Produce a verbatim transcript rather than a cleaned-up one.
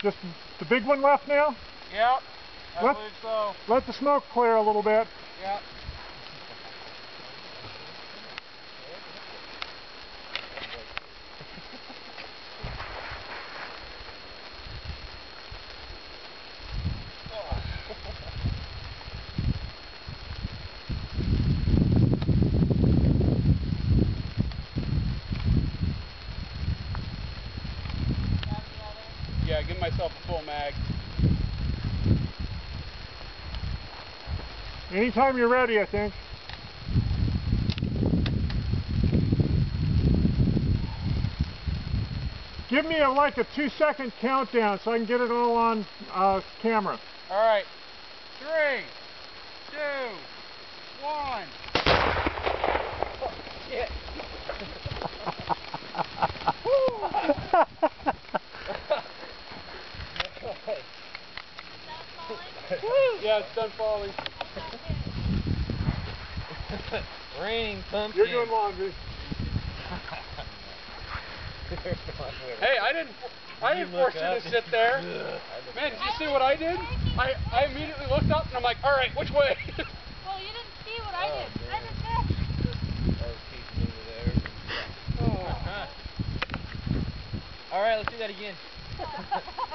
Just the big one left now? Yep, I let, believe so. Let the smoke clear a little bit. Yep. Yeah, give myself a full mag. Anytime you're ready, I think. Give me a, like a two second countdown so I can get it all on uh, camera. All right. Three, two, one. Oh, shit. Yeah, it's done falling. Raining pumpkin. You're doing laundry. Hey, I didn't. I didn't force you to sit there. Man, did you see what I did? I I immediately looked up and I'm like, all right, which way? Well, you didn't see what I did. Oh, I just missed. That was keeping over there. Oh. All right, let's do that again.